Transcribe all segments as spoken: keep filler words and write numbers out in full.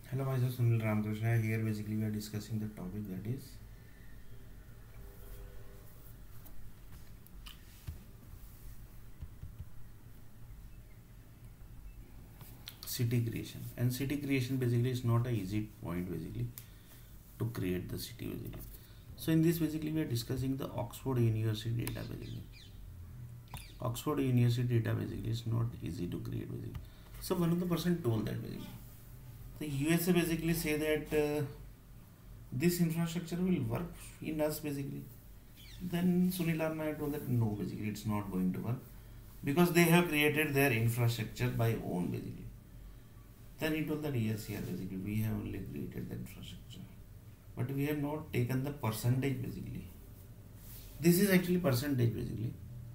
Hello, myself Sunil Ramakrishna. Here, basically, we are discussing the topic that is city creation. And city creation basically is not a easy point basically to create the city basically. So, in this, basically, we are discussing the Oxford University data basically. Oxford University data basically is not easy to create basically. So, one of the person told that basically the U S A basically say that uh, this infrastructure will work in us basically. Then Sunil Arna told that no, basically, it's not going to work because they have created their infrastructure by own basically. Then he told that yes, here basically we have only created the infrastructure, but we have not taken the percentage basically. This is actually percentage basically.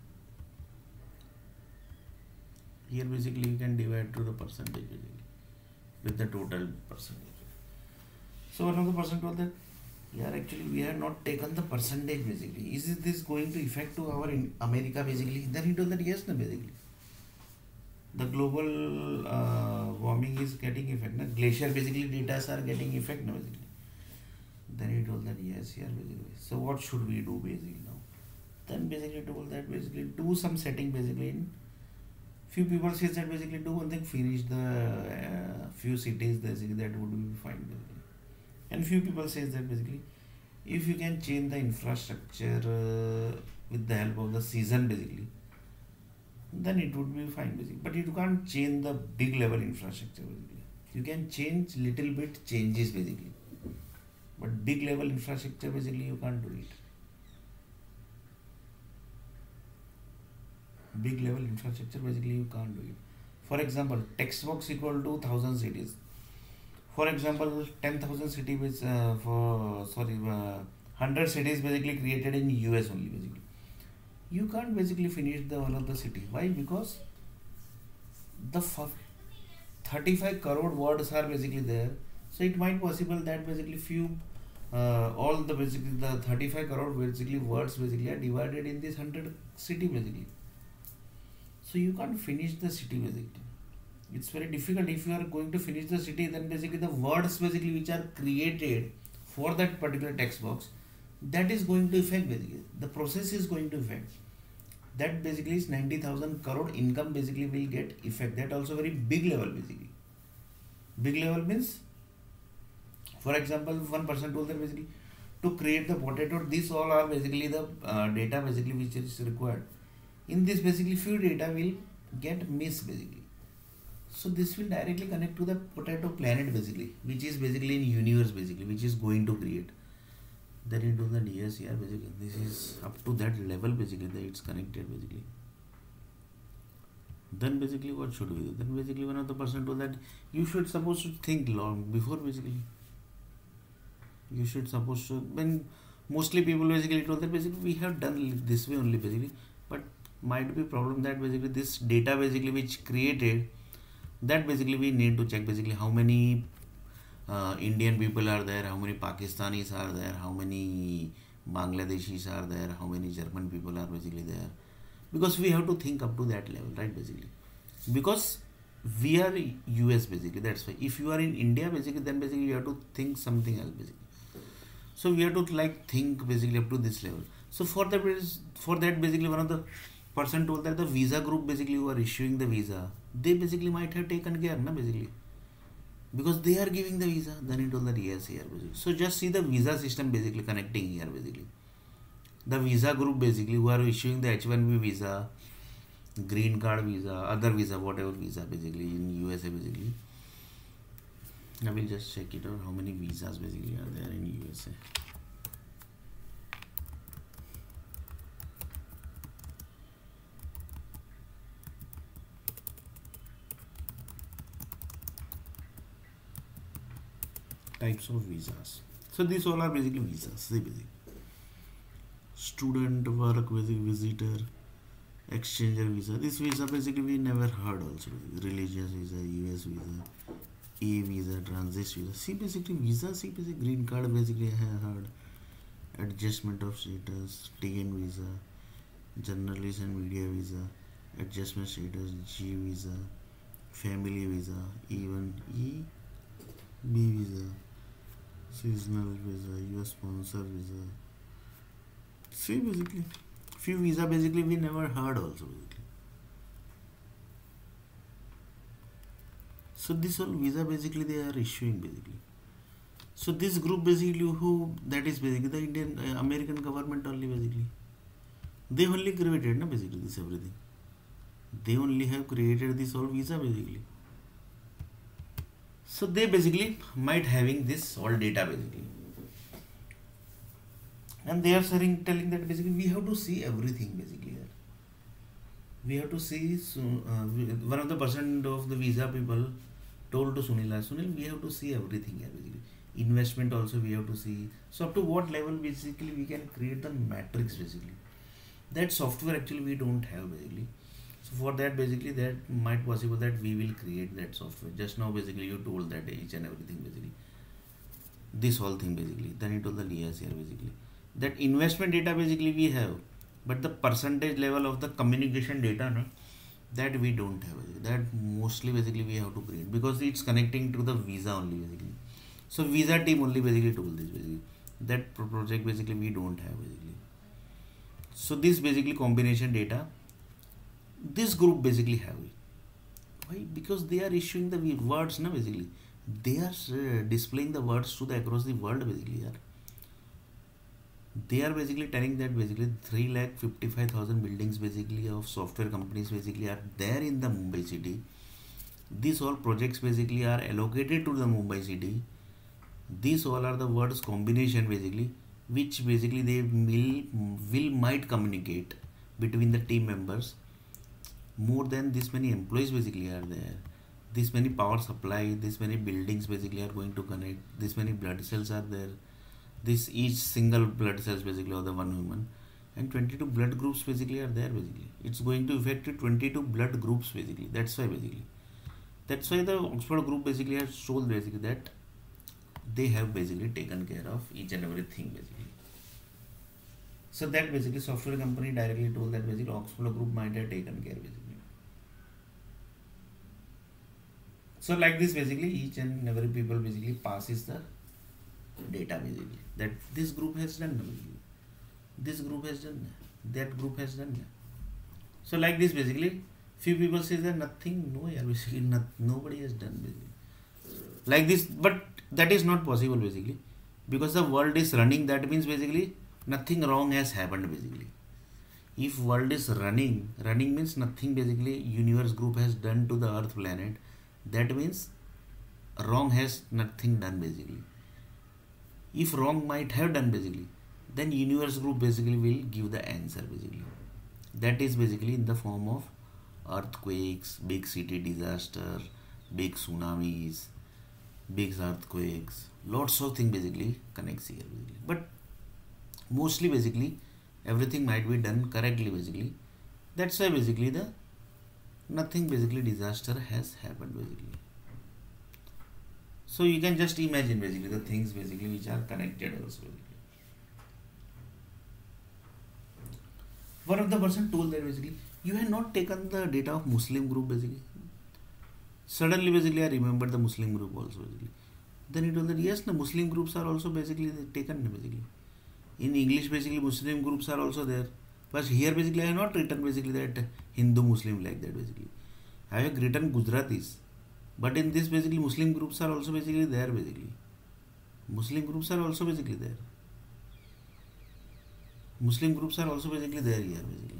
Here basically you can divide to the percentage basically with the total percentage. So one of the person told that yeah, actually we have not taken the percentage basically. Is this going to affect to our in America basically? Then he told that yes, no basically. The global uh, warming is getting effect. Na? Glacier basically data are getting effect now basically. Then he told that yes, yeah, basically. So what should we do basically now? Then basically told that basically do some setting basically in few people says that basically do one thing, finish the uh, few cities basically that would be fine basically. And few people says that basically if you can change the infrastructure uh, with the help of the season basically, then it would be fine basically. But you can't change the big level infrastructure basically. You can change little bit changes basically, but big level infrastructure basically you can't do it. Big level infrastructure basically you can't do it. For example, text box equal to thousand cities. For example, ten thousand cities uh, for sorry uh, hundred cities basically created in U S only basically. You can't basically finish the one of the city. Why? Because the thirty-five crore words are basically there. So it might possible that basically few uh, all the basically the thirty-five crore basically words basically are divided in this one hundred city basically. So you can't finish the city basically. It's very difficult. If you are going to finish the city, then basically the words basically which are created for that particular text box, that is going to affect basically. The process is going to affect. That basically is ninety thousand crore income basically will get effect. That also very big level basically. Big level means, for example, one person told that basically to create the potato, these all are basically the uh, data basically which is required. In this basically few data will get missed basically. So this will directly connect to the potato planet basically, which is basically in universe basically, which is going to create. Then it do the D S C R basically. This is up to that level basically that it's connected basically. Then basically what should we do? Then basically one of the person told that you should supposed to think long before basically. You should supposed to when mostly people basically told that basically we have done this way only basically, but might be problem that basically this data basically which created, that basically we need to check basically how many uh, Indian people are there, how many Pakistanis are there, how many Bangladeshis are there, how many German people are basically there, because we have to think up to that level, right? Basically, because we are U S basically. That's why if you are in India basically, then basically you have to think something else basically. So we have to like think basically up to this level. So for that for that basically one of the person told that the visa group basically who are issuing the visa, they basically might have taken care, na basically, because they are giving the visa. Then he told that yes, here basically. So just see the visa system basically connecting here basically. The visa group basically who are issuing the H one B visa, green card visa, other visa, whatever visa basically in U S A basically. I will just check it out how many visas basically are there in U S A. Types of visas. So these all are basically visas. See basically. Student, work, visit, visitor, exchanger visa. This visa basically we never heard also. Religious visa, U S visa, A visa, transit visa. See basically visa, see basically green card basically I have heard. Adjustment of status, T N visa, journalist and media visa, adjustment status, G visa, family visa, even E B visa, seasonal visa, U S sponsor visa. See basically, few visa basically we never heard also basically. So this all visa basically they are issuing basically. So this group basically who that is basically the Indian uh, American government only basically. They only created na basically this everything. They only have created this all visa basically. So they basically might having this all data basically. And they are saying telling that basically we have to see everything basically here. We have to see so, uh, one of the person of the visa people told to Sunil, Sunil, we have to see everything here basically. Investment also we have to see. So up to what level basically we can create the matrix basically. That software actually we don't have basically. So for that basically that might possible that we will create that software. Just now basically you told that each and everything basically. This whole thing basically. Then you told the Lias here basically. That investment data basically we have. But the percentage level of the communication data no, that we don't have. That mostly basically we have to create. Because it's connecting to the visa only basically. So visa team only basically told this basically. That project basically we don't have basically. So this basically combination data, this group basically have it. Why? Because they are issuing the words na basically. They are uh, displaying the words to the across the world basically. Yeah. They are basically telling that basically three lakh fifty-five thousand buildings basically of software companies basically are there in the Mumbai city. These all projects basically are allocated to the Mumbai city. These all are the words combination basically, which basically they will, will might communicate between the team members. More than this many employees basically are there. This many power supply, this many buildings basically are going to connect. This many blood cells are there. This each single blood cells basically of the one human. And twenty-two blood groups basically are there basically. It's going to affect twenty-two blood groups basically. That's why basically. That's why the Oxford group basically has told basically that they have basically taken care of each and everything basically. So that basically software company directly told that basically Oxford group might have taken care basically. So like this basically each and every people basically passes the data basically that this group has done basically. This group has done that group has done that. So like this basically few people say that nothing no yeah basically not, nobody has done basically like this, but that is not possible basically because the world is running. That means basically nothing wrong has happened basically. If world is running running means nothing basically universe group has done to the earth planet. That means wrong has nothing done basically. If wrong might have done basically, then universe group basically will give the answer basically. That is basically in the form of earthquakes, big city disaster, big tsunamis, big earthquakes, lots of things basically connects here basically. But mostly basically everything might be done correctly basically. That's why basically the nothing basically disaster has happened basically. So you can just imagine basically the things basically which are connected also basically. One of the person told that basically you had not taken the data of Muslim group basically. Suddenly basically I remembered the Muslim group also basically. Then he told that yes, the Muslim groups are also basically taken basically. In English basically Muslim groups are also there. But here basically I have not written basically that Hindu Muslim like that basically. I have written Gujaratis. But in this basically Muslim groups are also basically there basically. Muslim groups are also basically there. Muslim groups are also basically there here basically.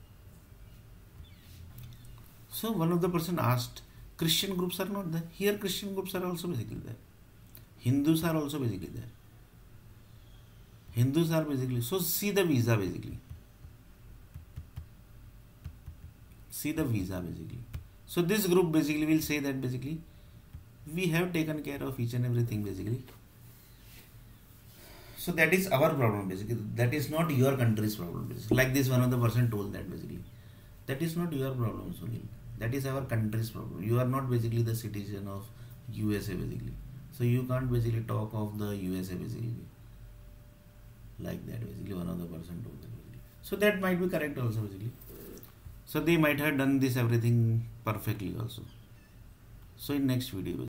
So one of the person asked, Christian groups are not there. Here Christian groups are also basically there. Hindus are also basically there. Hindus are basically, so see the visa basically. See the visa basically. So this group basically will say that basically we have taken care of each and everything basically. So that is our problem basically. That is not your country's problem basically. Like this one of the person told that basically. That is not your problem Sunil. That is our country's problem. You are not basically the citizen of U S A basically. So you can't basically talk of the U S A basically. Like that basically one of the person told that basically. So that might be correct also basically. So they might have done this everything perfectly also. So in next video